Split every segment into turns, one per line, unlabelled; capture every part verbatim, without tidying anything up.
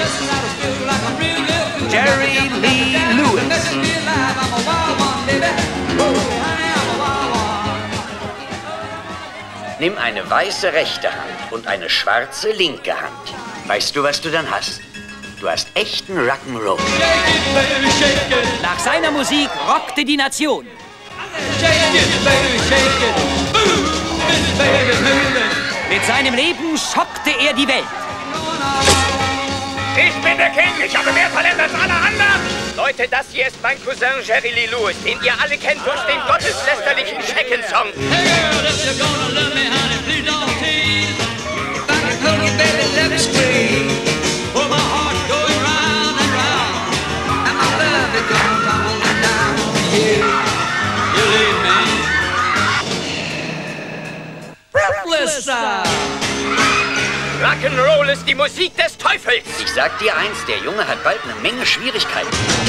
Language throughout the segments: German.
Jerry Lee Lewis. Nimm eine weiße rechte Hand und eine schwarze linke Hand. Weißt du, was du dann hast? Du hast echten Rock'n'Roll.
Nach seiner Musik rockte die Nation. Mit seinem Leben schockte er die Welt.
Ich bin der King, ich habe mehr Talent als alle anderen! Leute, das hier ist mein Cousin Jerry Lee Lewis, den ihr alle kennt durch den gotteslästerlichen Schecken-Song. Hey girl, if you're gonna love me, honey, please don't tease. If I can hold you, baby, let me scream. For my heart's going round and round. And my love is gonna come down. Yeah, you leave me. Breathless sound. Rock'n'Roll ist die Musik des Teufels.
Ich sag dir eins, der Junge hat bald eine Menge Schwierigkeiten.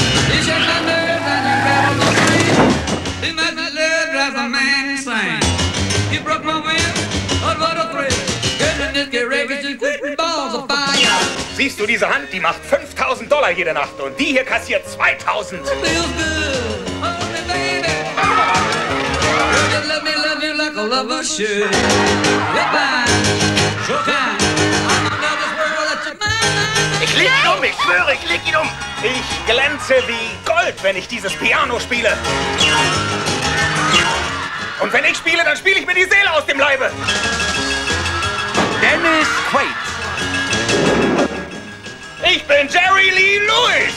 Siehst du diese Hand? Die macht fünftausend Dollar jede Nacht und die hier kassiert zweitausend. Ich leg ihn um, ich schwöre, ich leg ihn um. Ich glänze wie Gold, wenn ich dieses Piano spiele. Und wenn ich spiele, dann spiele ich mir die Seele aus dem Leibe.
Dennis Quaid.
Ich bin Jerry Lee Lewis.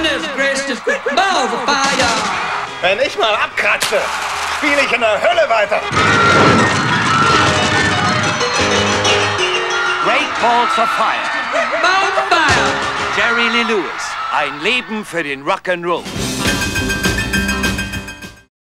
Wenn ich mal abkratze, spiele ich in der Hölle weiter.
Great Balls of Fire. Balls of Fire. Jerry Lee Lewis. Ein Leben für den Rock'n'Roll.